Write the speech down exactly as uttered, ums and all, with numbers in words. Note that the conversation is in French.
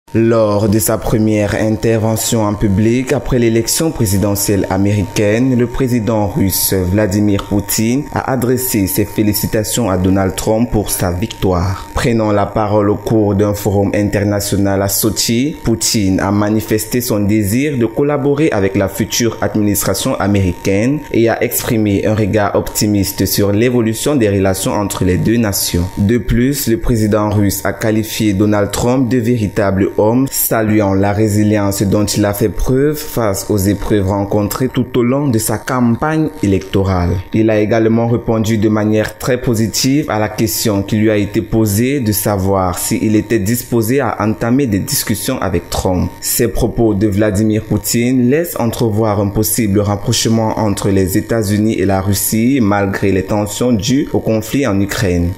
Lors de sa première intervention en public après l'élection présidentielle américaine, le président russe Vladimir Poutine a adressé ses félicitations à Donald Trump pour sa victoire. Prenant la parole au cours d'un forum international à Sochi, Poutine a manifesté son désir de collaborer avec la future administration américaine et a exprimé un regard optimiste sur l'évolution des relations entre les deux nations. De plus, le président russe a qualifié Donald Trump de véritable homme, saluant la résilience dont il a fait preuve face aux épreuves rencontrées tout au long de sa campagne électorale. Il a également répondu de manière très positive à la question qui lui a été posée de savoir s'il était disposé à entamer des discussions avec Trump. Ces propos de Vladimir Poutine laissent entrevoir un possible rapprochement entre les États-Unis et la Russie malgré les tensions dues au conflit en Ukraine.